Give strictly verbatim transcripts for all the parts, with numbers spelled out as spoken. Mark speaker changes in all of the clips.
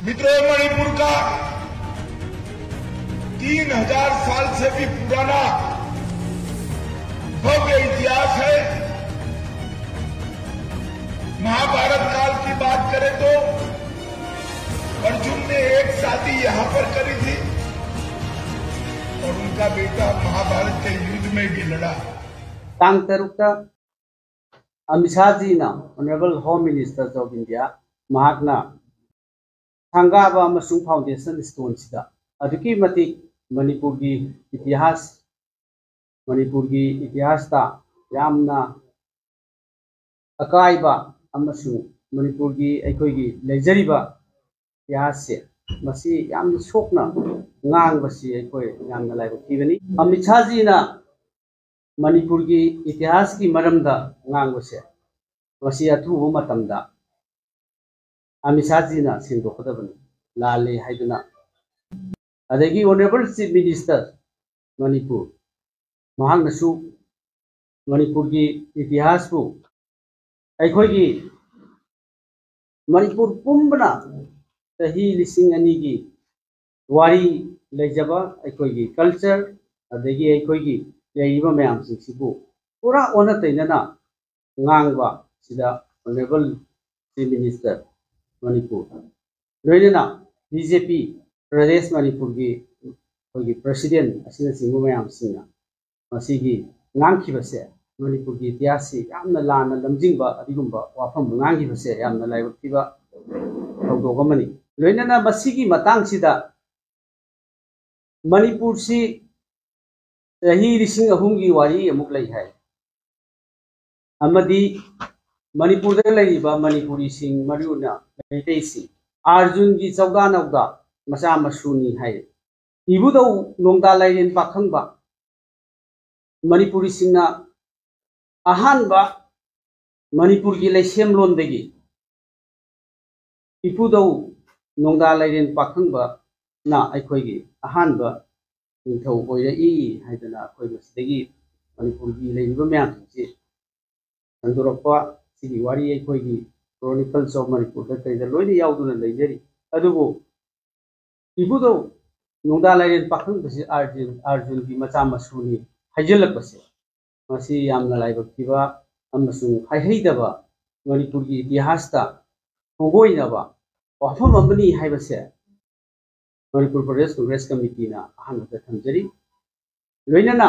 Speaker 1: मित्रों, मणिपुर का तीन हजार साल से भी पुराना भव्य इतिहास है। महाभारत काल की बात करें तो अर्जुन ने एक शादी यहां पर करी थी और उनका बेटा महाभारत के युद्ध में भी लड़ा।
Speaker 2: तांग तरुकता अमित शाह जी ना honourable home minister of India महाकना संगाबा मसुंग फाउंडेशन स्टोन सिदा अदुकी मति मणिपुर की इतिहास मणिपुर की इतिहास ता यामना अकाइबा अमसुंग मणिपुर की अखोई की लेजरिबा इतिहास से मसी याम सोकना ngang basi अखोई यामना लाइब थीबनी। अमित शाह जी ना मणिपुर की इतिहास की मरमदा ngang बसे मसी अथुबो मतमदा अमित शाह जी ना सिंदोखदबनी लाले हाइदुना अदगी ऑनरेबल चीफ मिनिस्टर मणिपुर महांगनसु मणिपुर की इतिहास को अखोई की मणिपुर पुंबना तही लिसिंग अनी की वारी लेजबा अखोई की कल्चर अदगी अखोई की लेइबा मयाम सिंसिबु पूरा ओना तैनना ngang सिदा ऑनरेबल चीफ मिनिस्टर मणिपुर लोइना बीजेपी प्रदेश मणिपुर की होगी प्रेसिडेंट असिना सिंगु मयाम सिंगा मसीगी ngang मणिपुर की इतिहास से यामना लाना लमजिंगबा अदिगुंबा वाफम ngang यामना लाइबतिबा थौदोगमनी लोइना मसीगी मतंग सिदा मणिपुर से सही रिसिंग अहुम की वारी अमुक लई है अमदी मणिपुर दे लईबा मणिपुरी सिंग मरुना मेटेसी अर्जुन की चौदा नौदा मसा मसुनी है इबुदौ नोंदा लाइरेन पाखंबा मणिपुरी सिंगना अहानबा मणिपुर की लैसेम लोंदगी इपुदौ नोंदा लाइरेन पाखंबा ना अखोइगी अहानबा निंथौ ओइरई हाइदना अखोइ मसिदगी मणिपुर की लैरिबा म्याम से संदुरपा सिगी वारी अखोइगी क्रोनिकल्स ऑफ मणिपुर दा कइदा लोइने याउदुना लैजरी अदुबो इबुदौ नोंदा लाइरेन पाखंग बसे अर्जुन अर्जुन की मचा मसुनी हाइजलक बसे मसी यामना लाइबक्तिबा अमसुंग हाइहैदबा मणिपुर की इतिहास ता होगोइनबा वाफम अमनी हाइबसे मणिपुर प्रदेश कांग्रेस कमिटी ना अहमद थमजरी लोइनना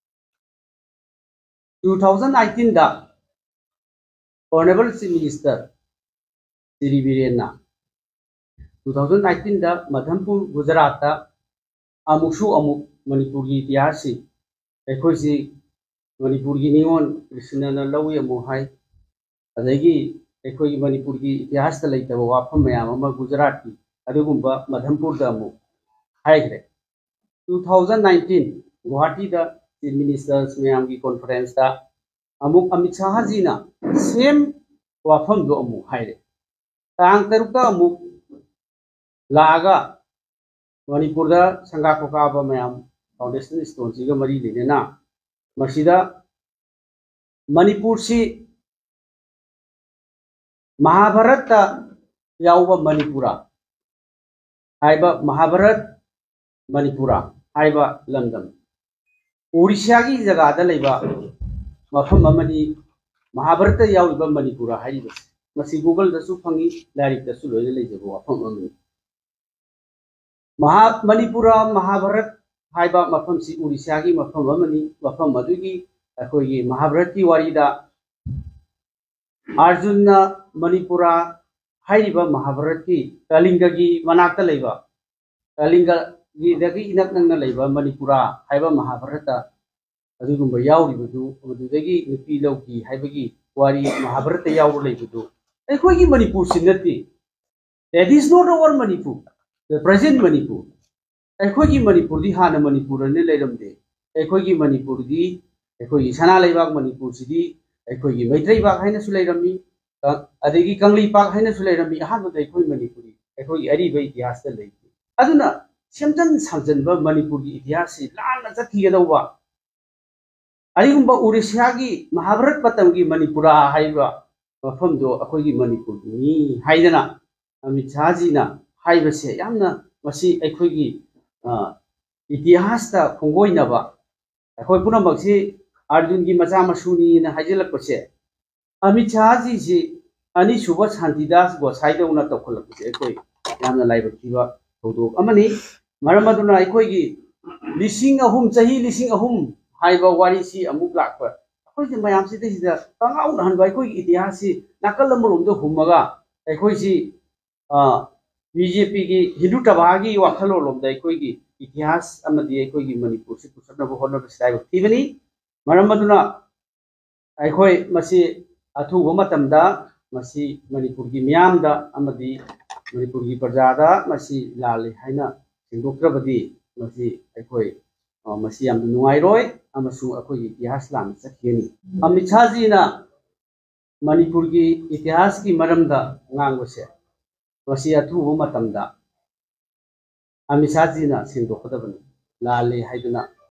Speaker 2: twenty nineteen दा ऑनरेबल चीफ मिनिस्टर श्री बीरेना twenty nineteen दा मधमपुर गुजरात दा अमुसु अमुक मणिपुर की इतिहास से अखोइसी मणिपुर की नियोन कृष्णना लौय मोहाय अदगी अखोइ मणिपुर की इतिहास ता लैतबा वाफम मयाम अमा गुजरात की अदुगुंबा मधमपुर दा अमुक हाइग्रे twenty nineteen गुवाहाटी दा चीफ मिनिस्टर्स मयाम की कॉन्फ्रेंस दा अमुक अमित शाह जी ना सेम वाफम दो अमुक हाइरे तांग तरुका अमुक लागा मणिपुर दा संगा कोकाबा मयाम फाउंडेशन स्टोन सिगा मरी लेना मसीदा मणिपुर से महाभारत ता याउबा मणिपुरा हाइबा महाभारत मणिपुरा हाइबा लंदन ओडिशा की जगह दा लैबा मफम अमनी महाभारत याउबा मणिपुरा हाइबस मसी गूगल दसु फंगी लाइक दसु लोइने लैजबो वाफम अमनी महा मणिपुरा महाभारत हाइबा मफम सी ओडिशा की मफम अमनी मफम अदुगी अखोई महाभारत की वारीदा अर्जुन ना मणिपुरा हाइबा महाभारत की कलिंग की मनाक्ता लैबा कलिंग की दगी इनक नंगना लैबा मणिपुरा हाइबा महाभारत अदुगुंबा याउरिबदु अदुदगी नुपी लौकी हाइबगी वारी महाभारत याउर लैबदु अखोई मणिपुर सिनति that is not our Manipur the present Manipur अखोई मणिपुर दी हाना मणिपुर ने लैरमदे अखोई मणिपुर दी अखोई सना लैबाग मणिपुर सिदी अखोई मैत्रेय बाग हाइना सु लैरमी अदगी कंगली पाक हाइना सु लैरमी अहाबद अखोई मणिपुरी अखोई अरिबा इतिहास ता लैति अदुना सेमजन सामजनबा मणिपुर की इतिहास से लाना चथिगदौबा अरिगुंबा ओडिशा की महाभारत पतम की मणिपुरा हाइबा मफम दो अखोई मणिपुर नि हाइदना अमित शाह जी ना हाइबसे यामना मसी अखोगी इतिहास ता खोंगोइनबा अखोय पुनमक्सी अर्जुन की मचा मसूनी न हाइजलकपसे अमित शाह जी जी अनि सुबह शांतिदास गोसाइदौना तौखलकपसे अखोय यामना लाइबक्तिबा थौदोक अमनी मरमदुना अखोगी लिसिंग अहुम चही लिसिंग अहुम हाइबा वारीसी अमुक लाकपा अखोय मयाम सिदा कंगाउन हनबा अखोय इतिहास सी नाकल अमरोमदो हुमगा अखोय सी बीजेपी की हिंदू टबागी वाखलोलोमदा अखोय की इतिहास अमदी अखोय की मणिपुर से पुसनब होनब स्टाइल थीबनी मरमदुना अखोय मसी अथुब मतमदा मसी मणिपुर की मियामदा अमदी मणिपुर की प्रजादा मसी लाले हाइना सिंदोक्त्रबदी मसी अखोय मसी याम नुआइरोय अमसु अखोय इतिहास लाम चखेनी अमित शाह जी ना मणिपुर की इतिहास की मरमदा ngangbose मसी अथुब मतमदा अमित शाह जी ना सिंदोक्त्रबनी लाले हाइदुना